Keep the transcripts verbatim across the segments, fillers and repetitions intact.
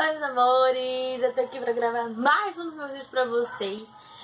Oi, meus amores, eu tô aqui pra gravar mais um dos meus vídeos pra vocês.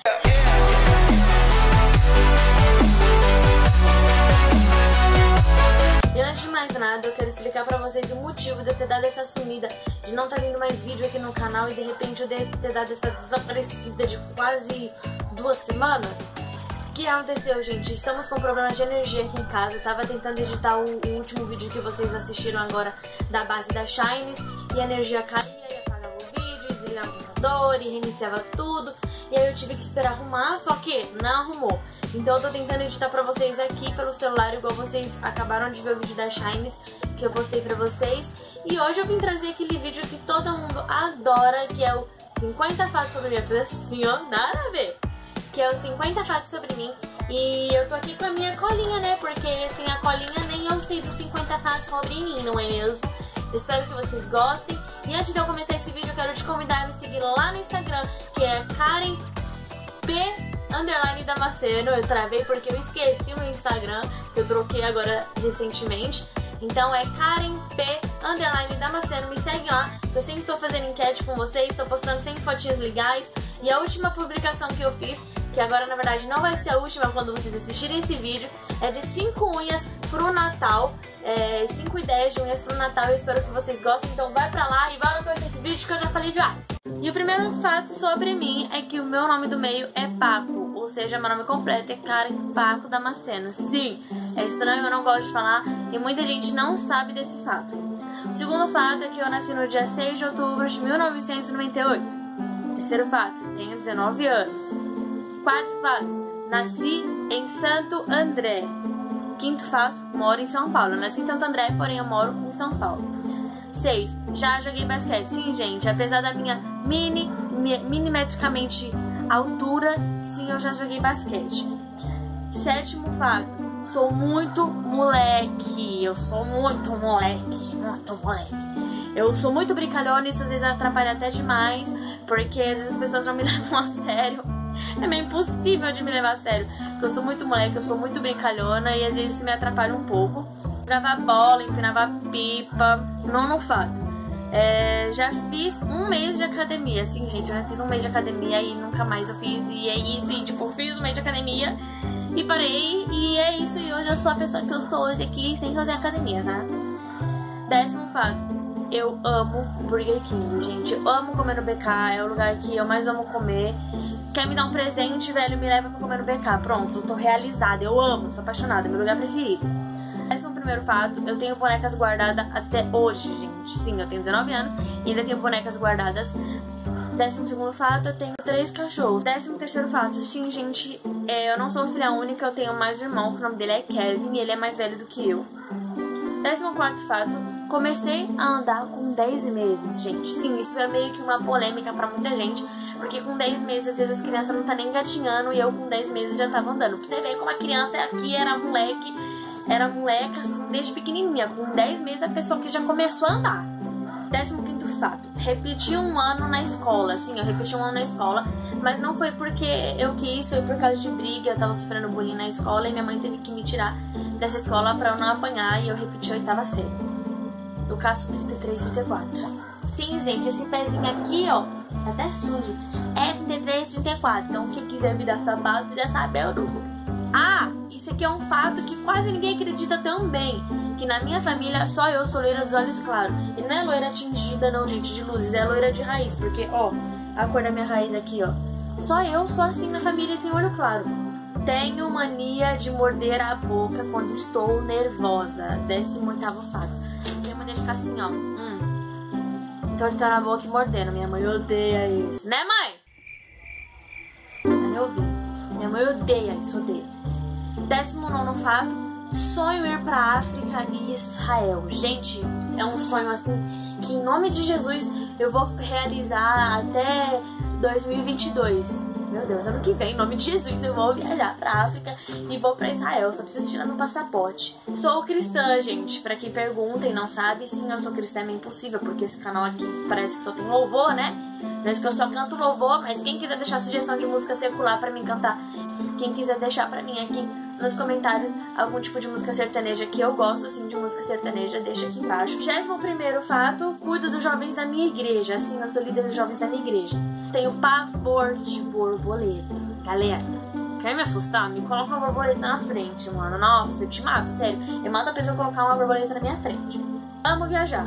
E antes de mais nada, eu quero explicar pra vocês o motivo de eu ter dado essa sumida, de não estar vindo mais vídeo aqui no canal e de repente eu ter dado essa desaparecida de quase duas semanas. O que aconteceu, gente? Estamos com problemas de energia aqui em casa. Eu tava tentando editar o, o último vídeo que vocês assistiram agora da base da Shines e a energia caía e apagava o vídeo, desligava o computador e reiniciava tudo. E aí eu tive que esperar arrumar, só que não arrumou. Então eu tô tentando editar pra vocês aqui pelo celular, igual vocês acabaram de ver o vídeo da Shines que eu postei pra vocês. E hoje eu vim trazer aquele vídeo que todo mundo adora, que é o cinquenta fatos sobre mim. Eu falei assim, ó, nada a ver. Que é os cinquenta fatos sobre mim. E eu tô aqui com a minha colinha, né? Porque sem a colinha nem eu sei dos cinquenta fatos sobre mim, não é mesmo? Eu espero que vocês gostem. E antes de eu começar esse vídeo, eu quero te convidar a me seguir lá no Instagram, que é Karen P underline Damasceno. Eu travei porque eu esqueci o meu Instagram, que eu troquei agora recentemente. Então é Karen P underline Damasceno. Me segue lá, eu sempre tô fazendo enquete com vocês, tô postando sempre fotinhas legais. E a última publicação que eu fiz, que agora na verdade não vai ser a última quando vocês assistirem esse vídeo, é de cinco unhas pro Natal, é, cinco ideias de unhas pro Natal. Eu espero que vocês gostem, então vai pra lá e bora conhecer esse vídeo que eu já falei demais. E o primeiro fato sobre mim é que o meu nome do meio é Paco, ou seja, meu nome completo é Karen Paco Damasceno. Sim, é estranho, eu não gosto de falar e muita gente não sabe desse fato. O segundo fato é que eu nasci no dia seis de outubro de mil novecentos e noventa e oito. Terceiro fato, tenho dezenove anos. Quarto fato, nasci em Santo André. Quinto fato, moro em São Paulo. Nasci em Santo André, porém eu moro em São Paulo. Seis, já joguei basquete. Sim, gente, apesar da minha mini, mi, milimetricamente altura, sim, eu já joguei basquete. Sétimo fato, sou muito moleque. Eu sou muito moleque, muito moleque. Eu sou muito brincalhona e isso às vezes atrapalha até demais, porque às vezes as pessoas não me levam a sério. É meio impossível de me levar a sério, porque eu sou muito moleque, eu sou muito brincalhona e às vezes isso me atrapalha um pouco. Jogava bola, empinava pipa. Nono fato, é, já fiz um mês de academia. Sim, gente, eu já fiz um mês de academia e nunca mais eu fiz. E é isso, e tipo, fiz um mês de academia e parei. E é isso, e hoje eu sou a pessoa que eu sou hoje aqui sem fazer academia, tá? Décimo fato, eu amo Burger King, gente. Eu amo comer no B K, é o lugar que eu mais amo comer. Quer me dar um presente, velho, me leva pra comer no B K. Pronto, eu tô realizada, eu amo, sou apaixonada, é meu lugar preferido. Décimo primeiro fato, eu tenho bonecas guardadas até hoje, gente. Sim, eu tenho dezenove anos e ainda tenho bonecas guardadas. Décimo segundo fato, eu tenho três cachorros. Décimo terceiro fato, sim, gente, é, eu não sou filha única, eu tenho mais um irmão, que o nome dele é Kevin e ele é mais velho do que eu. Décimo quarto fato, comecei a andar com dez meses, gente. Sim, isso é meio que uma polêmica pra muita gente, porque com dez meses, às vezes as crianças não tá nem engatinhando e eu com dez meses já tava andando. Pra você ver como a criança aqui era moleque, era moleca assim, desde pequenininha. Com dez meses a pessoa que já começou a andar. Décimo quinto fato, repeti um ano na escola. Sim, eu repeti um ano na escola, mas não foi porque eu quis, foi por causa de briga. Eu tava sofrendo bullying na escola e minha mãe teve que me tirar dessa escola pra eu não apanhar e eu repeti a oitava série. Eu caço trinta e três, trinta e quatro. Sim, gente, esse pezinho aqui, ó, tá até sujo. É trinta e três, trinta e quatro. Então quem quiser me dar sapato já sabe é o número. Ah, isso aqui é um fato que quase ninguém acredita também, que na minha família só eu sou loira dos olhos claros. E não é loira tingida não, gente, de luzes, é loira de raiz. Porque, ó, a cor da minha raiz aqui, ó. Só eu sou assim na família e tenho olho claro. Tenho mania de morder a boca quando estou nervosa. Décimo oitavo fato, tenho mania de ficar assim, ó, hum, entortando a boca e mordendo. Minha mãe odeia isso, né, mãe? Tá me ouvindo? Minha mãe odeia isso, odeia. Décimo nono fato, sonho ir pra África e Israel. Gente, é um sonho assim que em nome de Jesus eu vou realizar até dois mil e vinte e dois. Meu Deus, ano que vem, em nome de Jesus, eu vou viajar pra África e vou pra Israel. Só preciso tirar meu passaporte. Sou cristã, gente. Pra quem pergunta e não sabe, sim, eu sou cristã, é meio impossível, porque esse canal aqui parece que só tem louvor, né? Parece que eu só canto louvor, mas quem quiser deixar sugestão de música secular pra mim cantar, quem quiser deixar pra mim aqui nos comentários algum tipo de música sertaneja que eu gosto, sim, de música sertaneja, deixa aqui embaixo. vigésimo primeiro fato, cuido dos jovens da minha igreja. Assim, eu sou líder dos jovens da minha igreja. Tenho pavor de borboleta. Galera, quer me assustar? Me coloca uma borboleta na frente, mano. Nossa, eu te mato, sério. Eu mato a pessoa colocar uma borboleta na minha frente. Amo viajar.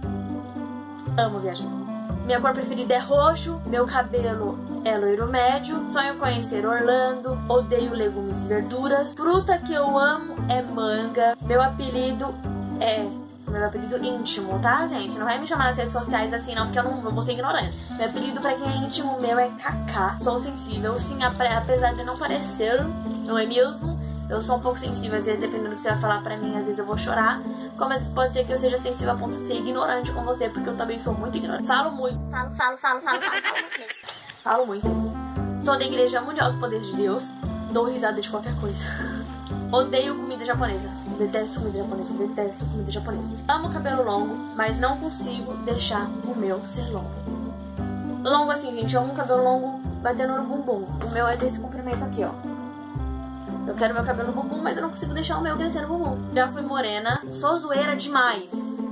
Amo viajar. Minha cor preferida é roxo, meu cabelo é loiro médio, sonho conhecer Orlando, odeio legumes e verduras, fruta que eu amo é manga, meu apelido é... meu apelido íntimo, tá, gente? Não vai me chamar nas redes sociais assim, não, porque eu não eu vou ser ignorante. Meu apelido pra quem é íntimo meu é Kaká. Sou sensível, sim, apesar de não parecer, não é mesmo? Eu sou um pouco sensível, às vezes, dependendo do que você vai falar pra mim, às vezes eu vou chorar. Como pode ser que eu seja sensível a ponto de ser ignorante com você, porque eu também sou muito ignorante. Falo muito. Falo, falo, falo, falo, falo, falo muito mesmo. Falo muito. Sou da Igreja Mundial do Poder de Deus. Dou risada de qualquer coisa. Odeio comida japonesa. Detesto comida japonesa. Detesto comida japonesa. Amo cabelo longo, mas não consigo deixar o meu ser longo. Longo assim, gente. Eu amo cabelo longo batendo no bumbum. O meu é desse comprimento aqui, ó. Eu quero meu cabelo no bumbum, mas eu não consigo deixar o meu crescer no bumbum. Já fui morena. Sou zoeira demais.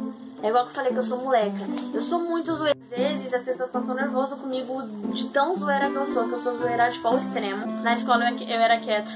É igual que eu falei que eu sou moleca. Eu sou muito zoeira. Às vezes as pessoas passam nervoso comigo de tão zoeira que eu sou, que eu sou zoeira tipo ao extremo. Na escola eu, eu era quieta.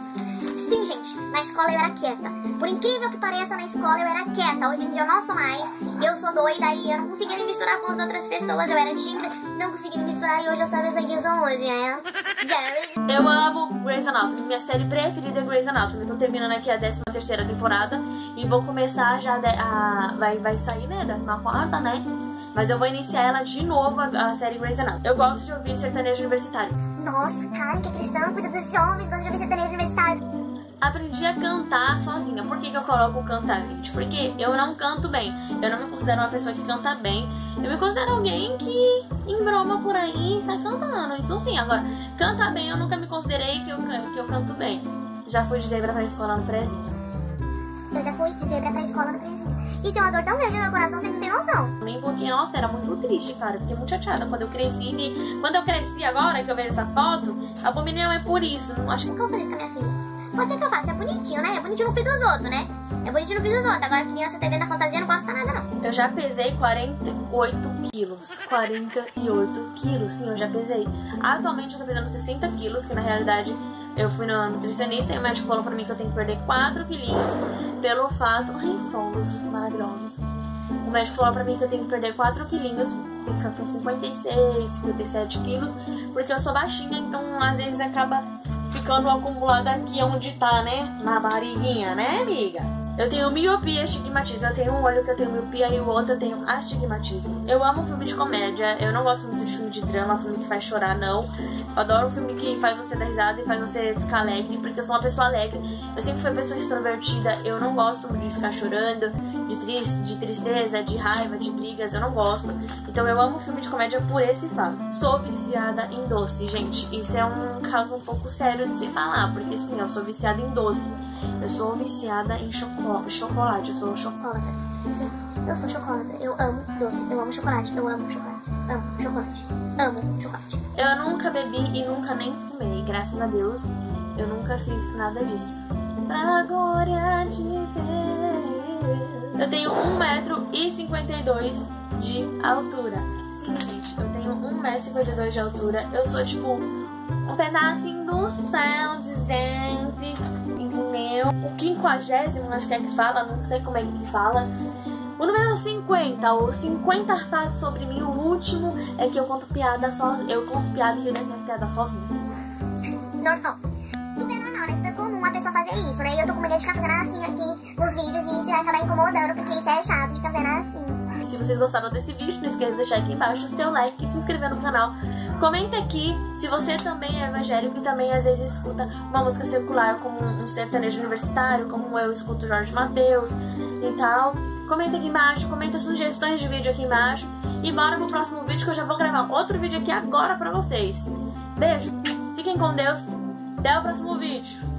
Sim, gente, na escola eu era quieta. Por incrível que pareça, na escola eu era quieta. Hoje em dia eu não sou mais. Eu sou doida e eu não conseguia me misturar com as outras pessoas. Eu era tímida, não conseguia me misturar e hoje eu sou a pessoa que eu sou hoje, é? Jared. Eu amo Grey's Anatomy. Minha série preferida é Grey's Anatomy. Tô terminando aqui a décima terceira temporada e vou começar já a... Vai, vai sair, né? décima quarta, né? Mas eu vou iniciar ela de novo, a, a série Grey's Anatomy. Eu gosto de ouvir sertanejo universitário. Nossa, cara, que é cristão, cuida dos jovens, gosta de ouvir sertanejo universitário. Aprendi a cantar sozinha. Por que que eu coloco cantar, gente? Porque eu não canto bem. Eu não me considero uma pessoa que canta bem. Eu me considero alguém que embroma por aí e sai cantando. Isso sim. Agora, cantar bem eu nunca me considerei que eu, que eu canto bem. Já fui de zebra pra escola no prezinho. Eu já fui de zebra pra escola no prezinho. E tem uma dor tão grande no meu coração, você não tem noção. Nem um pouquinho, nossa, era muito triste, cara. Fiquei muito chateada quando eu cresci. E quando eu cresci agora, que eu vejo essa foto, abominei minha mãe por isso. Não acho que... Por que eu falei isso com a minha filha? Pode ser que eu faça, é bonitinho, né? É bonitinho no filho dos outros, né? É bonitinho no filho dos outros. Agora criança T V da fantasia não gosta nada, não. Eu já pesei quarenta e oito quilos. quarenta e oito quilos, sim, eu já pesei. Atualmente eu tô pesando sessenta quilos, que na realidade eu fui no nutricionista e o médico falou pra mim que eu tenho que perder quatro quilinhos pelo fato... Ai, fungos maravilhosos. O médico falou pra mim que eu tenho que perder quatro quilinhos, tem que ficar com cinquenta e seis, cinquenta e sete quilos, porque eu sou baixinha, então às vezes acaba ficando acumulado aqui onde tá, né? Na barriguinha, né, amiga? Eu tenho miopia e astigmatismo. Eu tenho um olho que eu tenho miopia e o outro eu tenho astigmatismo. Eu amo filme de comédia. Eu não gosto muito de filme de drama, filme que faz chorar, não. Eu adoro filme que faz você dar risada e faz você ficar alegre, porque eu sou uma pessoa alegre. Eu sempre fui uma pessoa extrovertida. Eu não gosto de ficar chorando, de, tri de tristeza, de raiva, de brigas. Eu não gosto. Então eu amo filme de comédia por esse fato. Sou viciada em doce, gente. Isso é um caso um pouco sério de se falar, porque sim, eu sou viciada em doce. Eu sou viciada em chocolate. Chocolate, eu sou chocolate. Sim, eu sou chocolate. Eu amo doce. Eu amo chocolate. Eu amo chocolate. Amo chocolate. Amo chocolate. Eu nunca bebi e nunca nem fumei. Graças a Deus, eu nunca fiz nada disso. Pra glória de Deus. Eu tenho um metro e cinquenta e dois de altura. Sim, gente, eu tenho um metro e cinquenta e dois de altura. Eu sou tipo um pedacinho do céu de gente. O quinquagésimo, acho que é que fala, não sei como é que fala. O número cinquenta, o cinquenta fatos sobre mim. O último é que eu conto piada sozinha. Eu conto piada e rio das minhas piadas sozinha. Normal. Super normal, né? Super comum a pessoa fazer isso, né? E eu tô com medo de ficar fazendo assim aqui nos vídeos e isso vai acabar incomodando, porque isso é chato de ficar fazendo assim. Se vocês gostaram desse vídeo, não esqueça de deixar aqui embaixo o seu like e se inscrever no canal. Comenta aqui se você também é evangélico e também às vezes escuta uma música secular como um sertanejo universitário, como eu escuto Jorge Mateus e tal. Comenta aqui embaixo, comenta sugestões de vídeo aqui embaixo. E bora pro próximo vídeo que eu já vou gravar outro vídeo aqui agora pra vocês. Beijo, fiquem com Deus, até o próximo vídeo.